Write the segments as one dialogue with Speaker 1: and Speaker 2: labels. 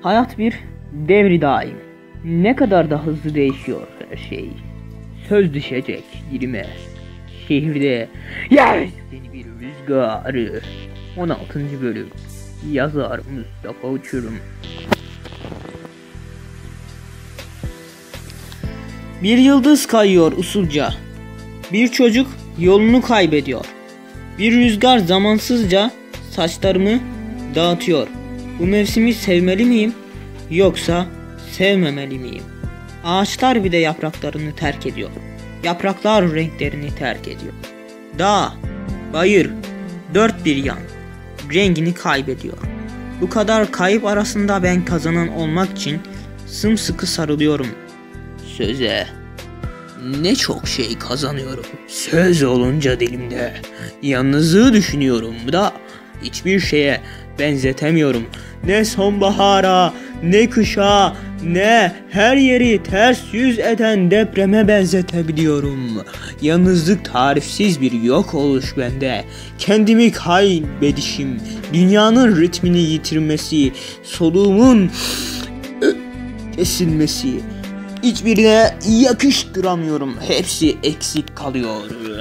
Speaker 1: Hayat bir devri daim. Ne kadar da hızlı değişiyor her şey. Söz düşecek dilime. Şehirde yer seni bir rüzgarı. 16. bölüm. Yazar Mustafa Uçurum. Bir yıldız kayıyor usulca. Bir çocuk yolunu kaybediyor. Bir rüzgar zamansızca saçlarımı dağıtıyor. Bu mevsimi sevmeli miyim? Yoksa sevmemeli miyim? Ağaçlar bile yapraklarını terk ediyor. Yapraklar renklerini terk ediyor. Dağ, bayır, dört bir yan rengini kaybediyor. Bu kadar kayıp arasında ben kazanan olmak için sımsıkı sarılıyorum söze. Ne çok şey kazanıyorum söz olunca dilimde. Yalnızlığı düşünüyorum da hiçbir şeye benzetemiyorum. Ne sonbahara, ne kışa, ne her yeri ters yüz eden depreme benzetebiliyorum. Yalnızlık tarifsiz bir yok oluş bende. Kendimi kaybedişim, dünyanın ritmini yitirmesi, soluğumun kesilmesi. Hiçbirine yakıştıramıyorum. Hepsi eksik kalıyor.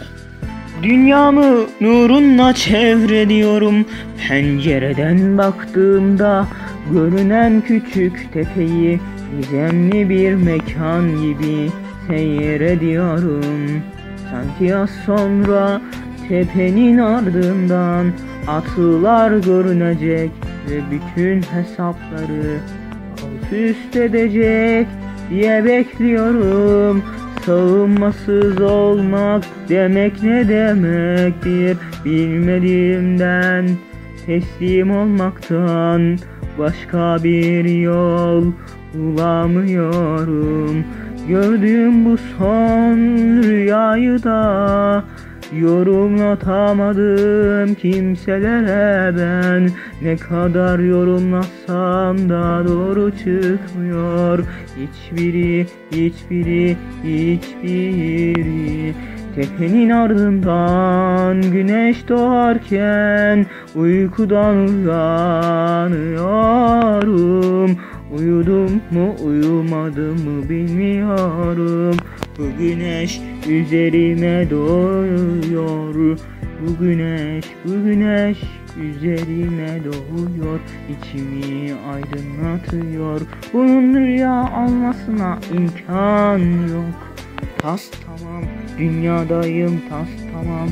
Speaker 1: Dünyamı nurunla çevreliyorum. Pencereden baktığımda görünen küçük tepeyi gizemli bir mekan gibi seyrediyorum. Sanki az sonra tepenin ardından atlar görünecek ve bütün hesapları alt üst edecek diye bekliyorum. Savunmasız olmak demek ne demektir? Bilmediğimden teslim olmaktan başka bir yol bulamıyorum. Gördüğüm bu son rüyayı da yorumlatamadım kimselere ben. Ne kadar yorumlasam da doğru çıkmıyor. Hiçbiri. Tepenin ardından güneş doğarken uykudan uyanıyorum. Uyudum mu uyumadım mı bilmiyorum. Bu güneş üzerime doğuyor. Bu güneş üzerime doğuyor. İçimi aydınlatıyor. Bunun rüya olmasına imkan yok. Tas tamam dünyadayım, tas tamam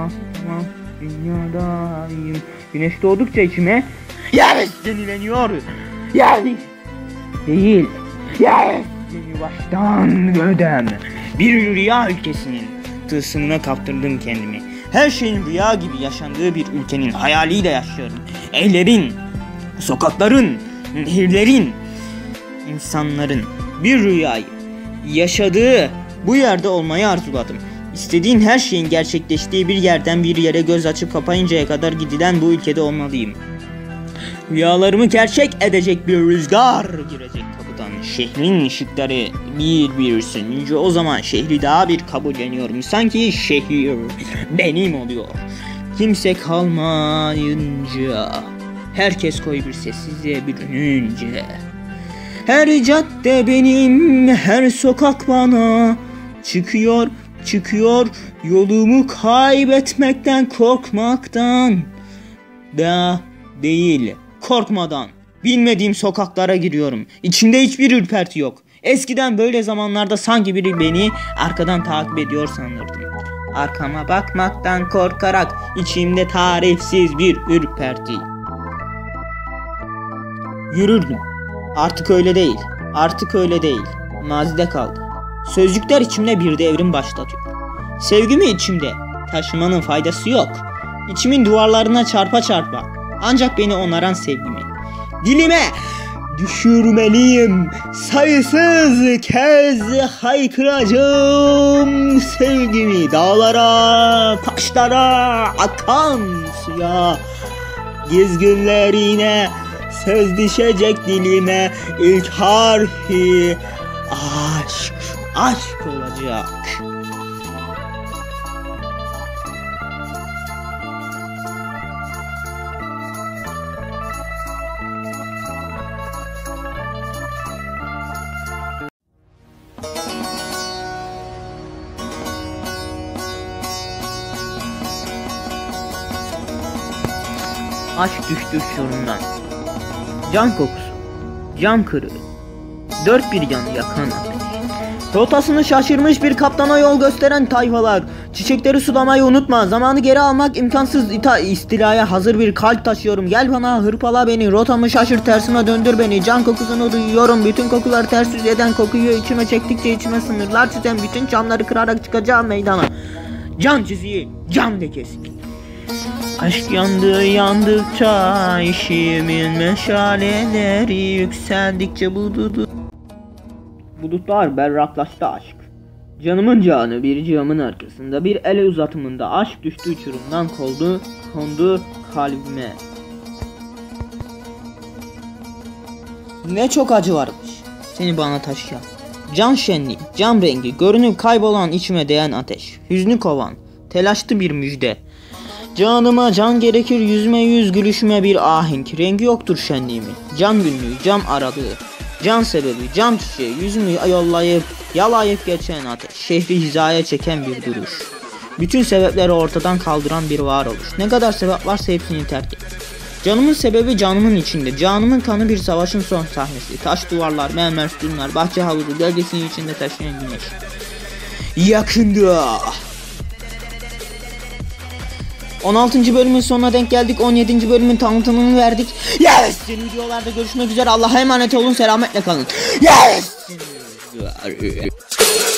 Speaker 1: dünyadayım. Güneş doğdukça içime yer denileniyor. Yer değil. Yer seni baştan gödem. Bir rüya ülkesinin tılsımına kaptırdım kendimi. Her şeyin rüya gibi yaşandığı bir ülkenin hayaliyle yaşıyorum. Evlerin, sokakların, nehirlerin, insanların bir rüyayı yaşadığı bu yerde olmayı arzuladım. İstediğin her şeyin gerçekleştiği bir yerden bir yere göz açıp kapayıncaya kadar gidilen bu ülkede olmalıyım. Rüyalarımı gerçek edecek bir rüzgar girecek kapıdan. Şehrin ışıkları bir sönünce o zaman şehri daha bir kabulleniyorum. Sanki şehir benim oluyor. Kimse kalmayınca, herkes koyu bir sessizliğe bürününce. Her cadde benim, her sokak bana çıkıyor yolumu kaybetmekten, korkmaktan da değil, korkmadan bilmediğim sokaklara giriyorum. İçimde hiçbir ürperti yok. Eskiden böyle zamanlarda sanki biri beni arkadan takip ediyor sanırdım. Arkama bakmaktan korkarak içimde tarifsiz bir ürperti. Yürürdüm. Artık öyle değil. Mazide kaldı. Sözcükler içimde bir devrim başlatıyor. Sevgimi içimde taşımanın faydası yok. İçimin duvarlarına çarpa ancak beni onaran sevgimi dilime düşürmeliyim. Sayısız kez haykıracağım sevgimi dağlara, taşlara, akan suya. Gezginlerine söz düşecek dilime. İlk harfi aşk olacak. Aşk düştü uçurumdan. Can kokusu, cam kırığı, dört bir yanı yakan ateş. Rotasını şaşırmış bir kaptana yol gösteren tayfalar. Çiçekleri sulamayı unutma. Zamanı geri almak imkansız. İstilaya hazır bir kalp taşıyorum. Gel bana, hırpala beni. Rotamı şaşır, tersine döndür beni. Can kokusunu duyuyorum. Bütün kokular ters yüz eden kokuyu içime çektikçe içime sınırlar çizen bütün camları kırarak çıkacağım meydana. Can çiziği, cam lekesi. Aşk yandı yandıkça işimin meşaleleri yükseldikçe bulutlar berraklaştı aşk. Canımın canı bir camın arkasında bir el uzatımında aşk düştü uçurumdan kondu kalbime. Ne çok acı varmış seni bana taşıyan. Can şenliği, cam rengi, görünüp kaybolan içime değen ateş. Hüznü kovan, telaşlı bir müjde. Canıma can gerekir, yüzme yüz gülüşüme bir ahenk. Rengi yoktur şenliğimin. Can günlüğü, cam aralığı. Can sebebi, cam çiçeği, yüzümü yalayıp geçen ateş. Şehri hizaya çeken bir duruş. Bütün sebepleri ortadan kaldıran bir varoluş. Ne kadar sebep varsa hepsini terk et. Canımın sebebi canımın içinde. Canımın kanı bir savaşın son sahnesi. Taş duvarlar, mermer sütunlar, bahçe havuzu, gölgesinin içinde taşıyan güneş. Yakında. 16. bölümün sonuna denk geldik. 17. bölümün tanıtımını verdik. Yes! Yeni videolarda görüşmek üzere. Allah'a emanet olun. Selametle kalın. Yes!